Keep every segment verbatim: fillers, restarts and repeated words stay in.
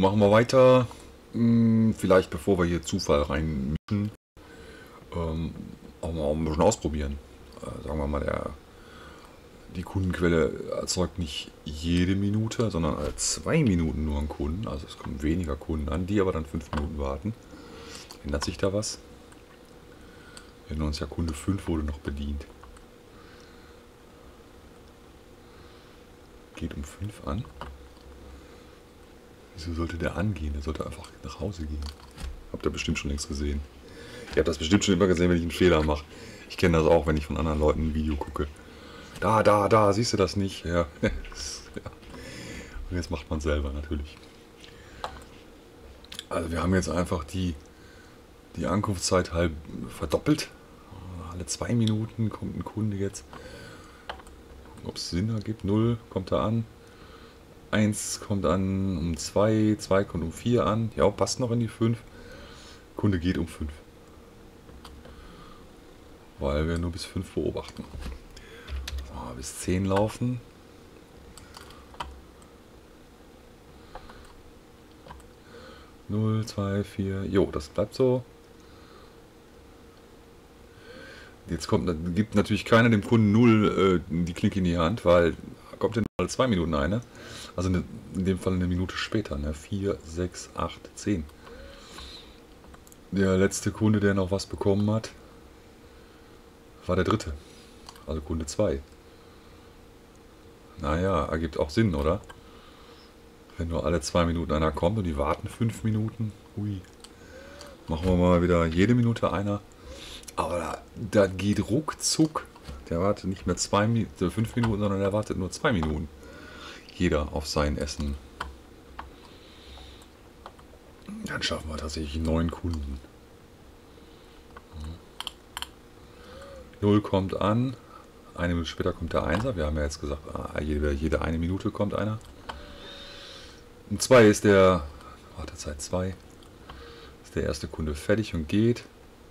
machen wir weiter. Hm, vielleicht bevor wir hier Zufall reinmischen, ähm, auch mal ein bisschen ausprobieren. Äh, sagen wir mal, der, die Kundenquelle erzeugt nicht jede Minute, sondern alle zwei Minuten nur einen Kunden. Also es kommen weniger Kunden an, die aber dann fünf Minuten warten. Ändert sich da was? Wir erinnern uns ja, Kunde fünf wurde noch bedient. Geht um fünf an. Wieso sollte der angehen? Der sollte einfach nach Hause gehen. Habt ihr bestimmt schon längst gesehen. Ihr habt das bestimmt schon immer gesehen, wenn ich einen Fehler mache. Ich kenne das auch, wenn ich von anderen Leuten ein Video gucke. Da, da, da, siehst du das nicht? Ja. ja. Und jetzt macht man es selber natürlich. Also wir haben jetzt einfach die, die Ankunftszeit halb verdoppelt. Alle zwei Minuten kommt ein Kunde jetzt. Ob es Sinn ergibt. null kommt er an. eins kommt an um zwei, zwei kommt um vier an. Ja, passt noch in die fünf. Kunde geht um fünf. Weil wir nur bis fünf beobachten. So, bis zehn laufen. null, zwei, vier. Jo, das bleibt so. Jetzt kommt, gibt natürlich keiner dem Kunden null äh, die Klinke in die Hand, weil kommt in alle zwei Minuten eine. Also in dem Fall eine Minute später. Ne? vier, sechs, acht, zehn. Der letzte Kunde, der noch was bekommen hat, war der dritte. Also Kunde zwei. Naja, ergibt auch Sinn, oder? Wenn nur alle zwei Minuten einer kommt und die warten fünf Minuten. Hui. Machen wir mal wieder jede Minute einer. Aber da, da geht ruckzuck. Der wartet nicht mehr zwei, fünf Minuten, sondern der wartet nur zwei Minuten. Jeder auf sein Essen. Dann schaffen wir tatsächlich neun Kunden. null kommt an. Eine Minute später kommt der Einser. Wir haben ja jetzt gesagt, jede, jede eine Minute kommt einer. Und zwei ist der, Wartezeit zwei, ist der erste Kunde fertig und geht.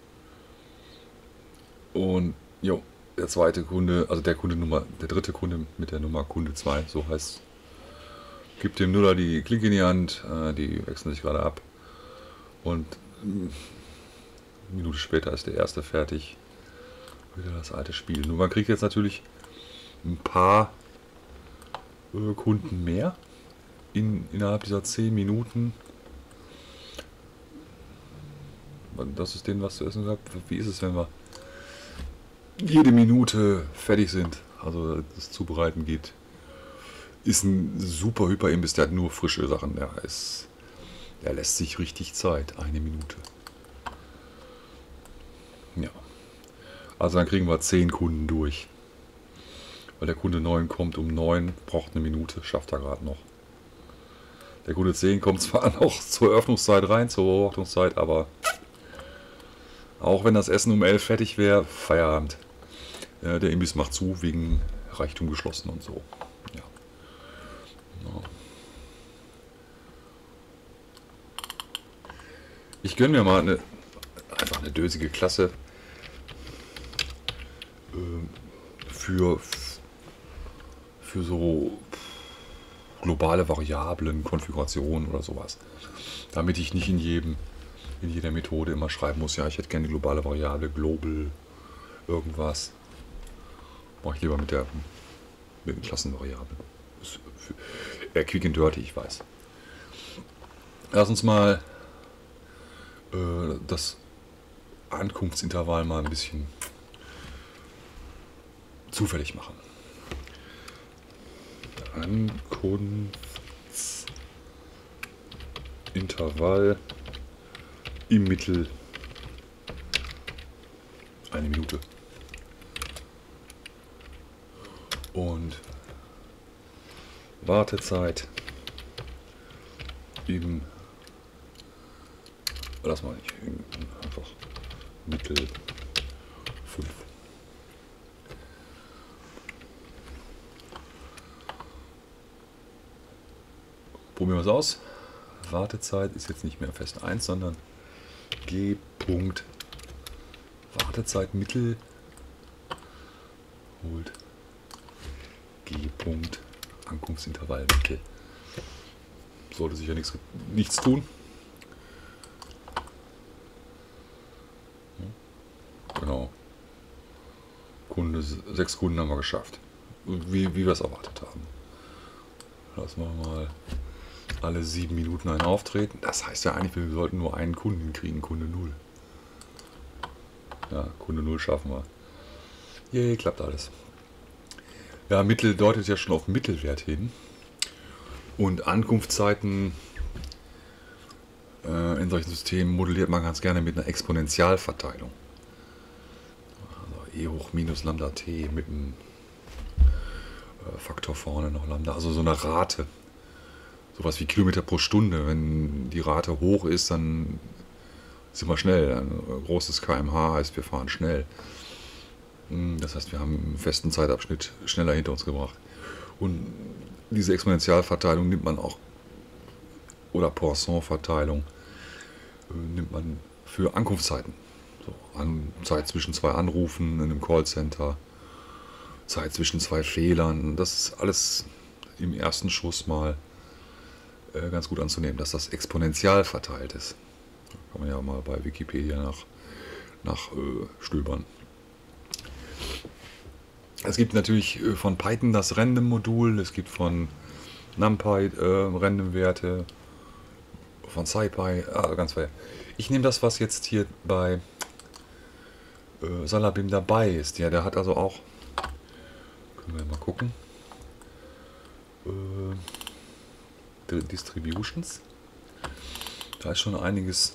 Und jo, der zweite Kunde, also der Kunde Nummer, der dritte Kunde mit der Nummer Kunde zwei, so heißt, gibt dem Nuller die Klinke in die Hand, die wechseln sich gerade ab. Und eine Minute später ist der erste fertig. Wieder das alte Spiel. Nur man kriegt jetzt natürlich ein paar äh, Kunden mehr in, innerhalb dieser zehn Minuten. Das ist denen was zu essen gehabt. Wie ist es, wenn wir jede Minute fertig sind? Also das Zubereiten geht. Ist ein super Hyper-Imbiss, der hat nur frische Sachen. Der, ist, der lässt sich richtig Zeit. Eine Minute. Ja. Also dann kriegen wir zehn Kunden durch. Weil der Kunde neun kommt um neun, braucht eine Minute, schafft er gerade noch. Der Kunde zehn kommt zwar noch zur Eröffnungszeit rein, zur Beobachtungszeit, aber auch wenn das Essen um elf fertig wäre, Feierabend. Ja, der Imbiss macht zu, wegen Reichtum geschlossen und so. Ja. Ja. Ich gönne mir mal eine, einfach eine dösige Klasse. Für, für so globale Variablen, Konfigurationen oder sowas. Damit ich nicht in jedem, in jeder Methode immer schreiben muss, ja, ich hätte gerne eine globale Variable, global, irgendwas. Mache ich lieber mit der mit den Klassenvariablen. Äh, quick and dirty, ich weiß. Lass uns mal äh, das Ankunftsintervall mal ein bisschen zufällig machen. Ankunftsintervall im Mittel eine Minute. Und Wartezeit im, lass mal nicht, einfach Mittel fünf. Probieren wir es aus. Wartezeit ist jetzt nicht mehr fest eins, sondern G. Punkt Wartezeit Mittel holt G. Punkt Ankunftsintervall Mittel. sollte sich ja nichts, nichts tun. Genau. Kunde, sechs Kunden haben wir geschafft. Wie, wie wir es erwartet haben. Lassen wir mal alle sieben Minuten einen auftreten. Das heißt ja eigentlich, wir sollten nur einen Kunden kriegen, Kunde null. Ja, Kunde null schaffen wir. Yay, klappt alles. Ja, Mittel deutet ja schon auf Mittelwert hin. Und Ankunftszeiten äh, in solchen Systemen modelliert man ganz gerne mit einer Exponentialverteilung. Also E hoch minus Lambda t mit einem äh, Faktor vorne noch Lambda. Also so eine Rate. Sowas wie Kilometer pro Stunde. Wenn die Rate hoch ist, dann sind wir schnell. Ein großes K M H heißt, wir fahren schnell. Das heißt, wir haben einen festen Zeitabschnitt schneller hinter uns gebracht. Und diese Exponentialverteilung nimmt man auch, oder Poisson-Verteilung, nimmt man für Ankunftszeiten. So, an, Zeit zwischen zwei Anrufen in einem Callcenter, Zeit zwischen zwei Fehlern. Das ist alles im ersten Schuss mal äh, ganz gut anzunehmen, dass das exponentiell verteilt ist. Da kann man ja mal bei Wikipedia nach, nach äh, stöbern. Es gibt natürlich von Python das Random-Modul, es gibt von NumPy äh, Random-Werte, von SciPy, ah, ganz viel. Ich nehme das, was jetzt hier bei äh, Salabim dabei ist. Ja, der hat also auch, können wir mal gucken, äh, Distributions. Da ist schon einiges.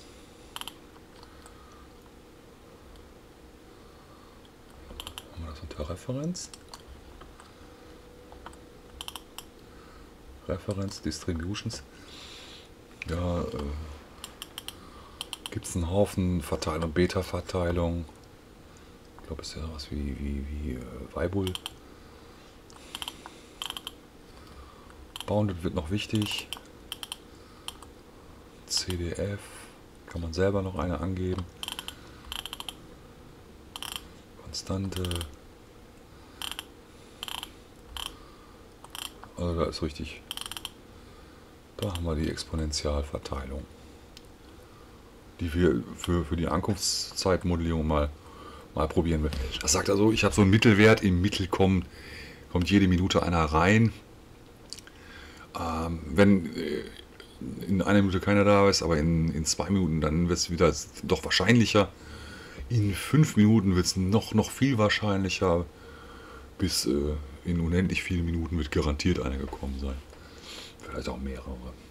Referenz. Referenz, Distributions. Ja, äh, gibt es einen Haufen Verteilung, Beta-Verteilung. Ich glaube, es ist ja was wie, wie, wie äh, Weibul. Bounded wird noch wichtig. C D F. Kann man selber noch eine angeben. Konstante. Also da ist richtig, da haben wir die Exponentialverteilung, die wir für, für die Ankunftszeitmodellierung mal, mal probieren will. Das sagt also, ich habe so einen Mittelwert, im Mittel kommt, kommt jede Minute einer rein. Ähm, wenn in einer Minute keiner da ist, aber in, in zwei Minuten, dann wird es wieder doch wahrscheinlicher. In fünf Minuten wird es noch, noch viel wahrscheinlicher, bis äh, in unendlich vielen Minuten wird garantiert einer gekommen sein. Vielleicht auch mehrere.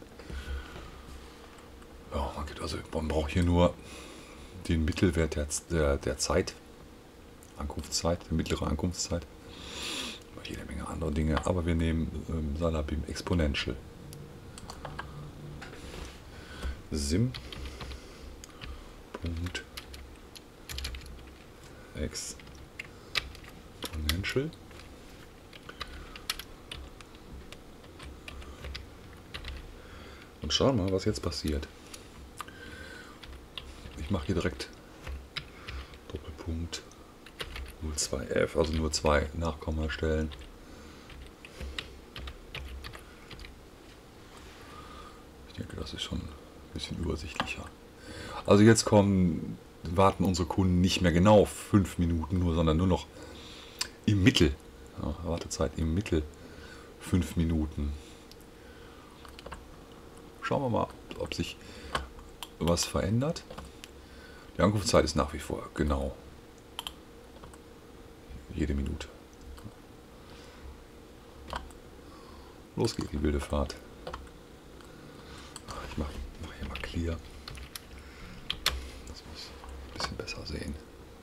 Ja, man, geht also, man braucht hier nur den Mittelwert der, der, der Zeit, Ankunftszeit, die mittlere Ankunftszeit. Jede Menge andere Dinge, aber wir nehmen ähm, Salabim Exponential. Sim. Punkt. Exponential. Und schauen mal, was jetzt passiert. Ich mache hier direkt Doppelpunkt null Komma zwei f, also nur zwei Nachkommastellen. Ich denke, das ist schon ein bisschen übersichtlicher. Also jetzt kommen, warten unsere Kunden nicht mehr genau fünf Minuten nur, sondern nur noch im Mittel, ja, Wartezeit im Mittel fünf Minuten. Schauen wir mal, ob sich was verändert. Die Ankunftszeit ist nach wie vor genau jede Minute. Los geht die wilde Fahrt. Ich mache mach hier mal clear. Das muss ein bisschen besser sehen.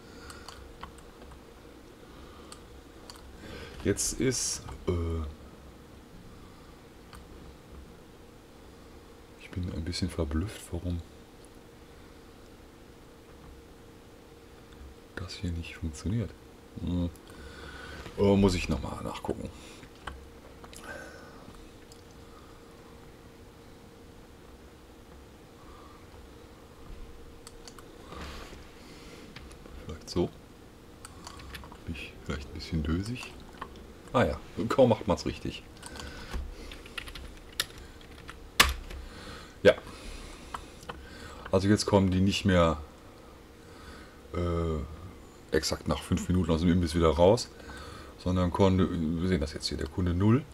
Jetzt ist äh, ich bin ein bisschen verblüfft, warum das hier nicht funktioniert. Hm. Oh, muss ich nochmal nachgucken. Vielleicht so. Bin ich vielleicht ein bisschen dösig. Ah ja, kaum macht man es richtig. Also jetzt kommen die nicht mehr äh, exakt nach fünf Minuten aus dem Imbiss wieder raus, sondern Kunde, wir sehen das jetzt hier, der Kunde null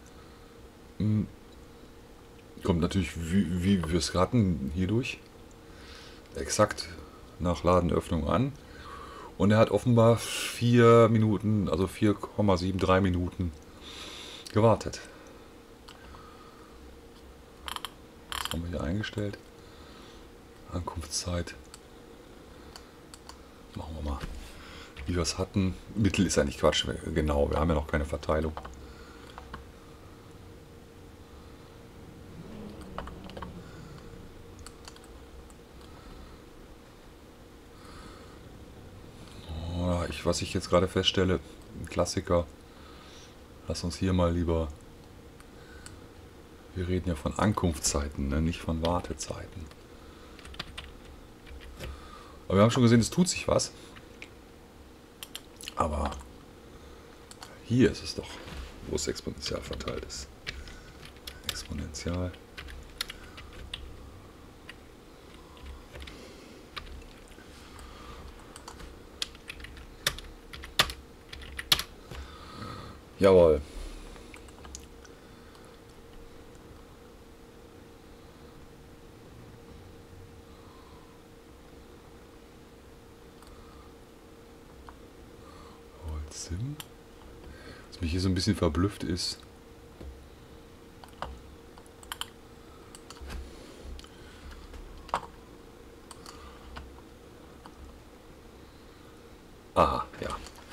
kommt natürlich, wie, wie wir es hatten, hierdurch exakt nach Ladenöffnung an. Und er hat offenbar vier Minuten, also vier Komma sieben drei Minuten gewartet. Das haben wir hier eingestellt. Ankunftszeit. Machen wir mal, wie wir es hatten. Mittel ist eigentlich Quatsch, genau, wir haben ja noch keine Verteilung. Ich, was ich jetzt gerade feststelle, ein Klassiker, lass uns hier mal lieber, wir reden ja von Ankunftszeiten, ne? Nicht von Wartezeiten. Aber wir haben schon gesehen, es tut sich was. Aber hier ist es doch, wo es exponentiell verteilt ist. Exponential. Jawohl. Sim. Was mich hier so ein bisschen verblüfft ist. Aha, ja.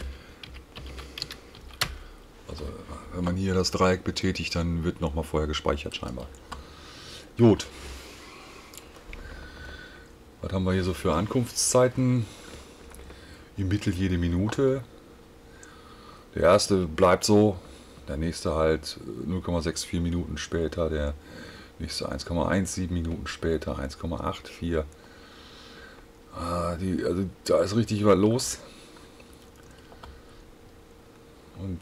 Also, wenn man hier das Dreieck betätigt, dann wird nochmal vorher gespeichert scheinbar. Gut. Was haben wir hier so für Ankunftszeiten? Im Mittel jede Minute. Der erste bleibt so, der nächste halt null Komma vierundsechzig Minuten später, der nächste eins Komma siebzehn Minuten später, eins Komma vierundachtzig. Ah, die, also da ist richtig was los. Und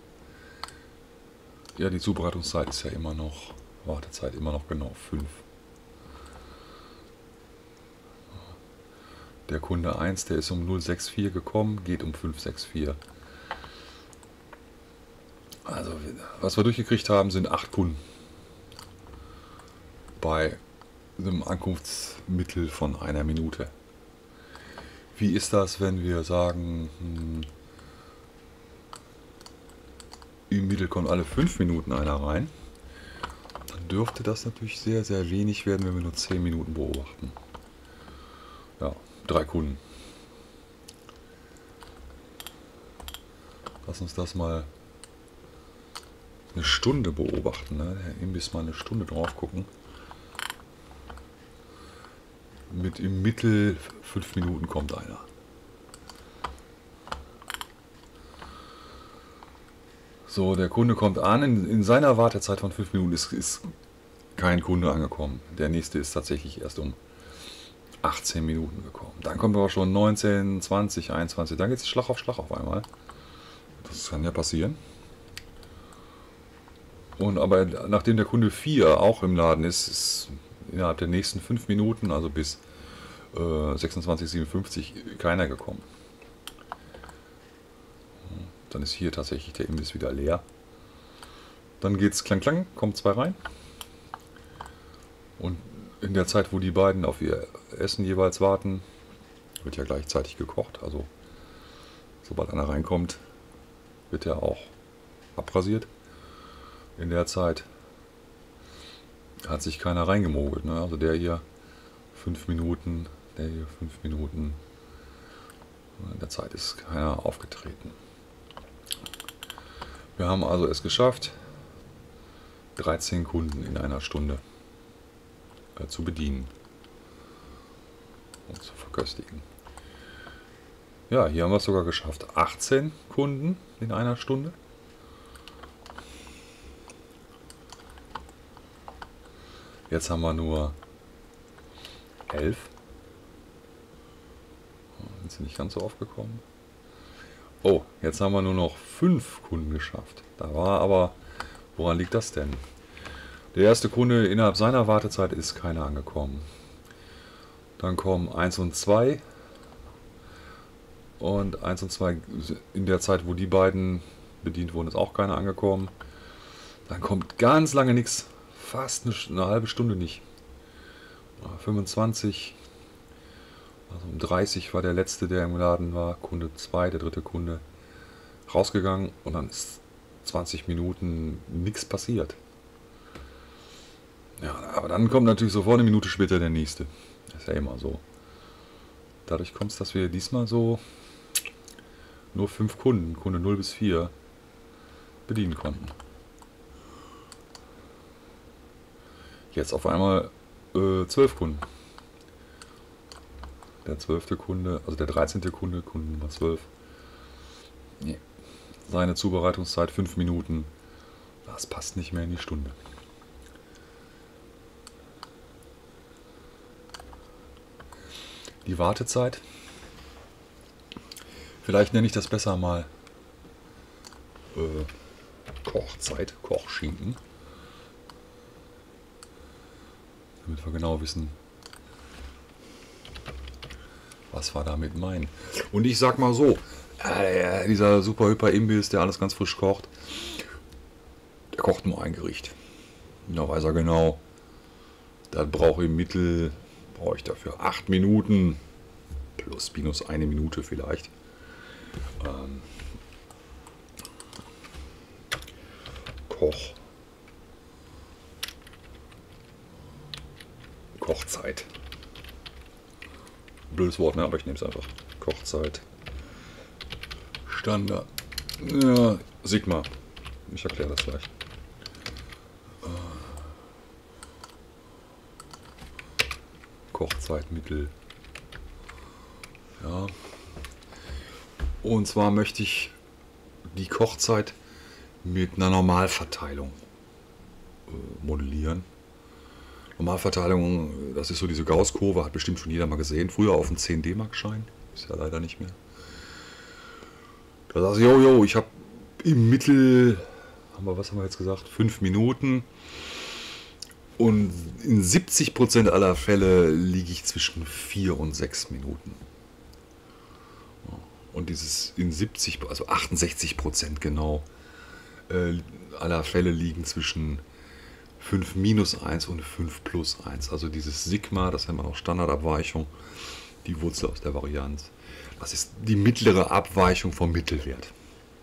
ja, die Zubereitungszeit ist ja immer noch, Wartezeit immer noch genau fünf. Der Kunde eins, der ist um null Komma vierundsechzig gekommen, geht um fünf Komma vierundsechzig. Also, was wir durchgekriegt haben, sind acht Kunden. Bei einem Ankunftsmittel von einer Minute. Wie ist das, wenn wir sagen, hm, im Mittel kommt alle fünf Minuten einer rein? Dann dürfte das natürlich sehr, sehr wenig werden, wenn wir nur zehn Minuten beobachten. Ja, drei Kunden. Lass uns das mal eine Stunde beobachten, ne? Der Imbiss mal eine Stunde drauf gucken. Mit im Mittel fünf Minuten kommt einer. So, der Kunde kommt an. In, in seiner Wartezeit von fünf Minuten ist, ist kein Kunde angekommen. Der nächste ist tatsächlich erst um achtzehn Minuten gekommen. Dann kommt aber schon neunzehn, zwanzig, einundzwanzig. Dann geht es Schlag auf Schlag auf einmal. Das kann ja passieren. Und aber nachdem der Kunde vier auch im Laden ist, ist innerhalb der nächsten fünf Minuten, also bis äh, sechsundzwanzig siebenundfünfzig, keiner gekommen. Dann ist hier tatsächlich der Imbiss wieder leer. Dann geht es klang klang, kommen zwei rein. Und in der Zeit, wo die beiden auf ihr Essen jeweils warten, wird ja gleichzeitig gekocht. Also sobald einer reinkommt, wird er auch abrasiert. In der Zeit hat sich keiner reingemogelt. Ne? Also der hier fünf Minuten, der hier fünf Minuten. In der Zeit ist keiner aufgetreten. Wir haben also es geschafft, dreizehn Kunden in einer Stunde äh, zu bedienen und zu verköstigen. Ja, hier haben wir es sogar geschafft, achtzehn Kunden in einer Stunde. Jetzt haben wir nur elf. Sind sie nicht ganz so aufgekommen. Oh, jetzt haben wir nur noch fünf Kunden geschafft. Da war aber, woran liegt das denn? Der erste Kunde innerhalb seiner Wartezeit ist keiner angekommen. Dann kommen eins und zwei. Und eins und zwei, in der Zeit, wo die beiden bedient wurden, ist auch keiner angekommen. Dann kommt ganz lange nichts. Fast eine, eine halbe Stunde nicht. fünfundzwanzig. Also um dreißig war der letzte, der im Laden war. Kunde zwei, der dritte Kunde, rausgegangen. Und dann ist zwanzig Minuten nichts passiert. Ja, aber dann kommt natürlich sofort eine Minute später der nächste. Das ist ja immer so. Dadurch kommt es, dass wir diesmal so nur fünf Kunden, Kunde null bis vier, bedienen konnten. Jetzt auf einmal äh, zwölf Kunden. Der zwölfte Kunde, also der dreizehnte Kunde, Kunde Nummer zwölf. Nee. Seine Zubereitungszeit fünf Minuten. Das passt nicht mehr in die Stunde. Die Wartezeit. Vielleicht nenne ich das besser mal äh, Kochzeit, Kochschinken. Damit wir genau wissen, was wir damit meinen. Und ich sag mal so, äh, dieser super hyper Imbiss, der alles ganz frisch kocht, der kocht nur ein Gericht. Da weiß er genau, da brauche ich im Mittel, brauche ich dafür acht Minuten, plus minus eine Minute vielleicht. Ähm, Koch. Kochzeit. Blödes Wort, ne? Aber ich nehme es einfach. Kochzeit. Standard. Ja, Sigma. Ich erkläre das gleich. Kochzeitmittel. Ja. Und zwar möchte ich die Kochzeit mit einer Normalverteilung äh, modellieren. Normalverteilung, das ist so diese Gauss-Kurve, hat bestimmt schon jeder mal gesehen. Früher auf dem zehn D Mark Schein, ist ja leider nicht mehr. Da sagst du, jo, jo, ich habe im Mittel, haben wir, was haben wir jetzt gesagt, fünf Minuten. Und in siebzig Prozent aller Fälle liege ich zwischen vier und sechs Minuten. Und dieses in siebzig, also achtundsechzig Prozent genau äh, aller Fälle liegen zwischen fünf minus eins und fünf plus eins. Also dieses Sigma, das nennt man auch Standardabweichung, die Wurzel aus der Varianz. Das ist die mittlere Abweichung vom Mittelwert.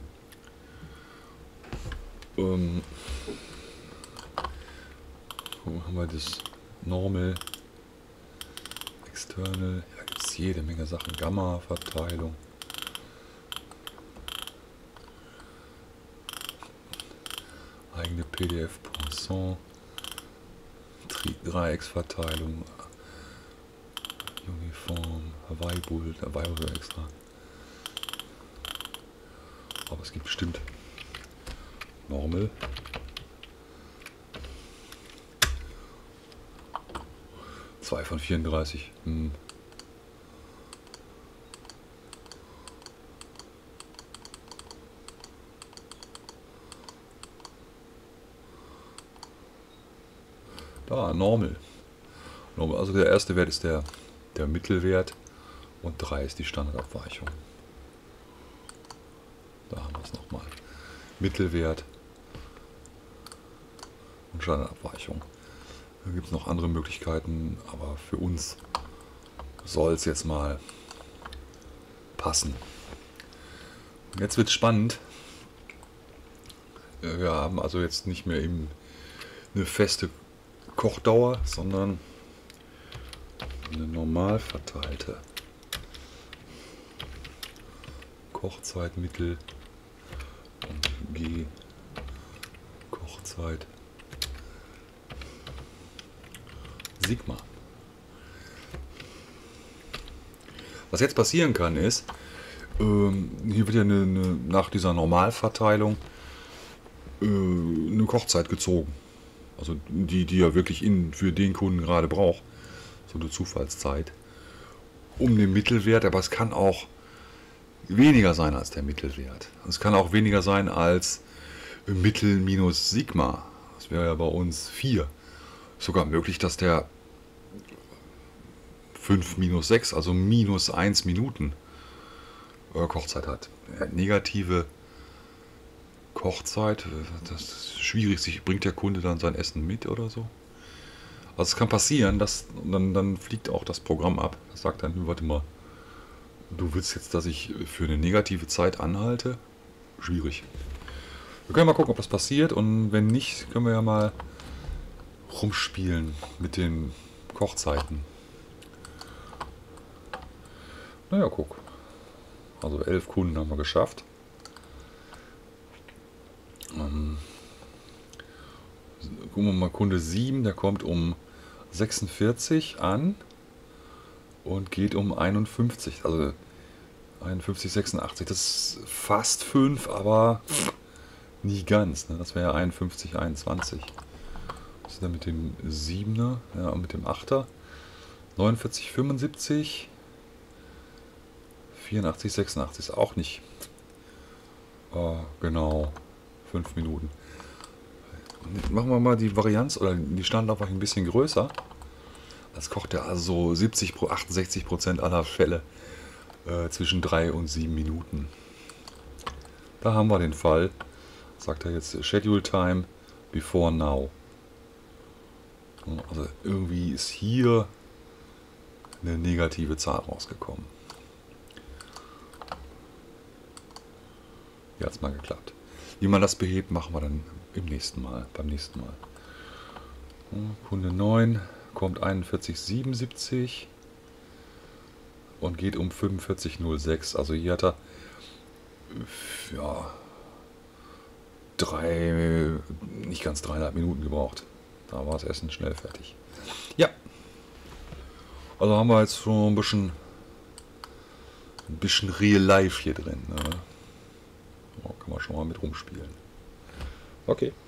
Ähm, wo haben wir das? Normal, External, da gibt es jede Menge Sachen. Gamma-Verteilung. Eigene P D F Poisson, Dreiecksverteilung, Uniform, Hawaii Bull, Hawaii oder extra. Aber es gibt bestimmt Normal. zwei von vierunddreißig. Hm. Da, Normal. Normal. Also der erste Wert ist der, der Mittelwert und drei ist die Standardabweichung. Da haben wir es nochmal. Mittelwert und Standardabweichung. Da gibt es noch andere Möglichkeiten, aber für uns soll es jetzt mal passen. Und jetzt wird es spannend. Wir haben also jetzt nicht mehr eben eine feste Kochdauer, sondern eine normal verteilte Kochzeitmittel und G Kochzeit Sigma. Was jetzt passieren kann ist, ähm, hier wird ja eine, eine, nach dieser Normalverteilung äh, eine Kochzeit gezogen. Also die, die er wirklich in, für den Kunden gerade braucht. So eine Zufallszeit. Um den Mittelwert, aber es kann auch weniger sein als der Mittelwert. Es kann auch weniger sein als Mittel minus Sigma. Das wäre ja bei uns vier. Sogar möglich, dass der fünf minus sechs, also minus eins Minuten äh, Kochzeit hat. Ja, negative Kochzeit, das ist schwierig, sich bringt der Kunde dann sein Essen mit oder so. Also es kann passieren, dass dann, dann fliegt auch das Programm ab. Das sagt dann, warte mal, du willst jetzt, dass ich für eine negative Zeit anhalte? Schwierig. Wir können mal gucken, ob das passiert, und wenn nicht, können wir ja mal rumspielen mit den Kochzeiten. Naja, guck. Also elf Kunden haben wir geschafft. Ähm, gucken wir mal, Kunde sieben, der kommt um sechsundvierzig an und geht um einundfünfzig. Also einundfünfzig, sechsundachtzig. Das ist fast fünf, aber nie ganz. Ne? Das wäre ja einundfünfzig, einundzwanzig. Was ist denn mit dem siebener? Ja, und mit dem achter? neunundvierzig, fünfundsiebzig. vierundachtzig, sechsundachtzig ist auch nicht. Oh, genau. fünf Minuten. Machen wir mal die Varianz oder die Standardwache ein bisschen größer. Das kocht ja also siebzig, achtundsechzig Prozent aller Fälle äh, zwischen drei und sieben Minuten. Da haben wir den Fall. Sagt er jetzt Schedule Time before now. Also irgendwie ist hier eine negative Zahl rausgekommen. Hier hat es mal geklappt. Wie man das behebt, machen wir dann im nächsten Mal, beim nächsten Mal. Kunde neun kommt einundvierzig, siebenundsiebzig und geht um fünfundvierzig, null sechs. Also hier hat er ja drei, nicht ganz dreieinhalb Minuten gebraucht. Da war das Essen schnell fertig. Ja. Also haben wir jetzt schon ein bisschen ein bisschen Real Life hier drin. Ne? Oh, kann man schon mal mit rumspielen. Okay.